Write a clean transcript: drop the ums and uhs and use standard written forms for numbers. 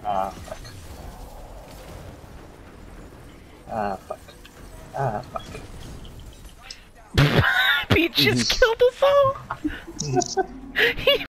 Ah, fuck. Ah, fuck. Ah, fuck. Pete just killed us all! He